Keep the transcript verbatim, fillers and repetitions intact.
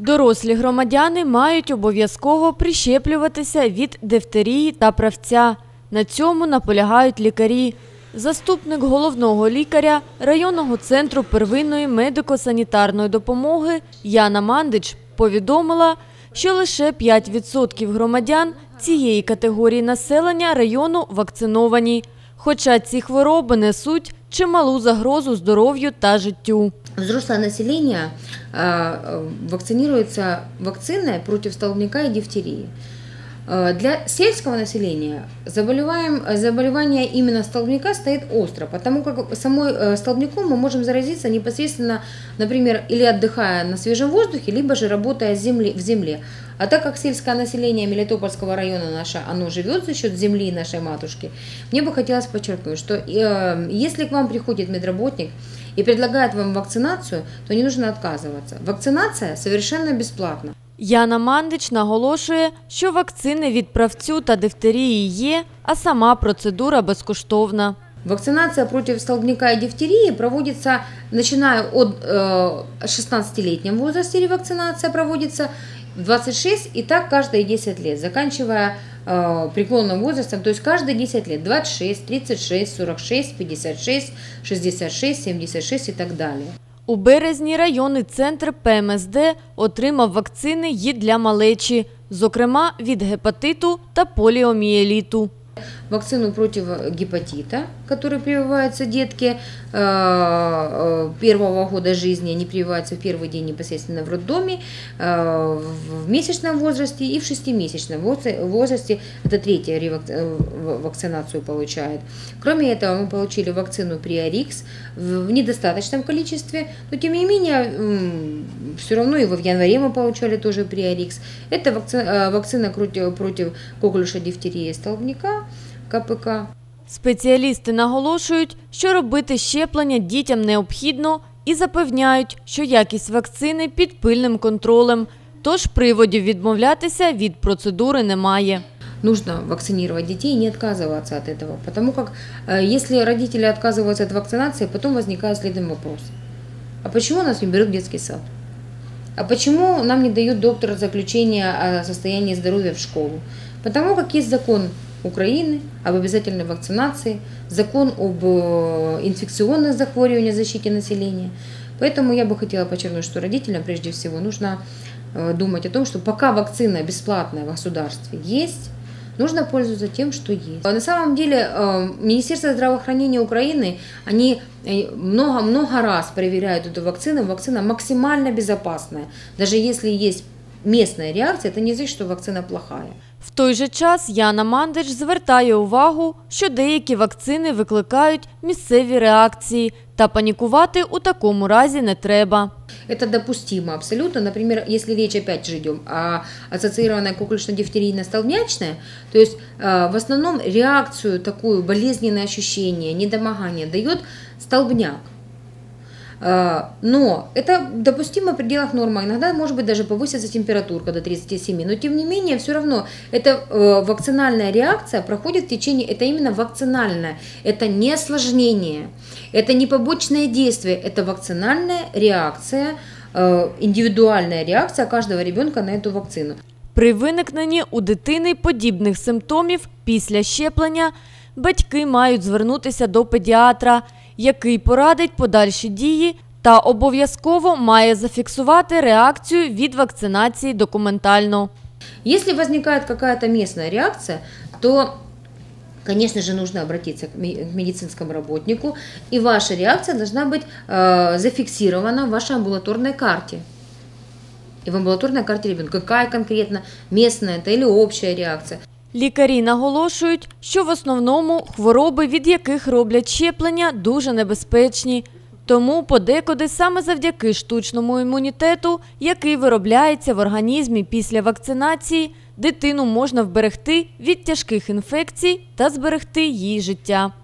Дорослі громадяни мають обов'язково прищеплюватися від дифтерії та правця. На цьому наполягають лікарі. Заступник головного лікаря районного центру первинної медико-санітарної допомоги Яна Мандич повідомила, що лише п'ять відсотків громадян цієї категорії населення району вакциновані. Хоча ці хвороби несуть чималу загрозу здоров'ю та життю. Взрослое население вакцинируется вакциной против столбняка и дифтерии. Для сельского населения заболевание именно столбняка стоит остро, потому как самой столбняком мы можем заразиться непосредственно, например, или отдыхая на свежем воздухе, либо же работая в земле. А так как сельское население Мелитопольского района наше, оно живет за счет земли нашей матушки, мне бы хотелось подчеркнуть, что если к вам приходит медработник и предлагает вам вакцинацию, то не нужно отказываться. Вакцинация совершенно бесплатна. Яна Мандич наголошує, що вакцини від правцю та дифтерії є, а сама процедура безкоштовна. Вакцинация против столбняка и дифтерии проводится, начиная от э, шестнадцатилетнем возрасте, ревакцинация проводится двадцать шесть и так каждые десять лет, заканчивая э, преклонным возрастом, то есть каждые десять лет, двадцать шесть, тридцать шесть, сорок шесть, пятьдесят шесть, шестьдесят шесть, семьдесят шесть и так далее. У березні районний центр Пе Ем Ес Де отримав вакцини й для малечі, зокрема від гепатиту та поліомієліту. Вакцину против гепатита, который прививаются детки первого года жизни, они прививаются в первый день непосредственно в роддоме, в месячном возрасте и в шестимесячном возрасте, это третья вакцинацию получает. Кроме этого, мы получили вакцину Приорикс в недостаточном количестве, но тем не менее, все равно и в январе мы получали тоже Приорикс. Это вакцина против коклюша, дифтерии и столбняка, Ка Пе Ка. Спеціалісти наголошують, що робити щеплення дітям необхідно і запевняють, що якість вакцини під пильним контролем, тож приводів відмовлятися від процедури немає. Нужно вакцинировать детей и не отказываться от этого, потому как если родители отказываются от вакцинации, потом возникает следующий вопрос. А почему нас не берут в детский сад? А почему нам не дают доктор заключение о состоянии здоровья в школу? Потому как есть закон Украины об обязательной вакцинации, закон об инфекционных захворюваниях, защите населения. Поэтому я бы хотела подчеркнуть, что родителям прежде всего нужно думать о том, что пока вакцина бесплатная в государстве есть, нужно пользоваться тем, что есть. На самом деле Министерство здравоохранения Украины, они много-много раз проверяют эту вакцину. Вакцина максимально безопасная. Даже если есть местная реакция, это не значит, что вакцина плохая. В той же час Яна Мандич звертає увагу, що деякі вакцини викликають місцеві реакції, та панікувати у такому разі не треба. Это допустимо абсолютно. Например, если речь опять же идем о ассоциированной коклюшно-дифтерийно-столбнячной, то есть в основном реакцию, такую болезненное ощущение, недомогание дает столбняк. Но это допустимо в пределах нормы. Иногда может быть даже повысится температурка до тридцати семи, но тем не менее все равно эта вакцинальная реакция проходит в течение, это именно вакцинальная, это не осложнение, это не побочное действие, это вакцинальная реакция, индивидуальная реакция каждого ребенка на эту вакцину. При виникненні у дитини подібних симптомів після щеплення батьки мають звернутися до педіатра, який порадить подальші дії та обов'язково має зафіксувати реакцію від вакцинації документально. Если возникает какая-то местная реакция, то, конечно же, нужно обратиться к медицинскому работнику, и ваша реакция должна быть э, зафиксирована в вашей амбулаторной карте. И в амбулаторной карте ребенка, какая конкретно местная это или общая реакция. Лікарі наголошують, що в основному хвороби, від яких роблять щеплення, дуже небезпечні. Тому подекуди саме завдяки штучному імунітету, який виробляється в організмі після вакцинації, дитину можна вберегти від тяжких інфекцій та зберегти її життя.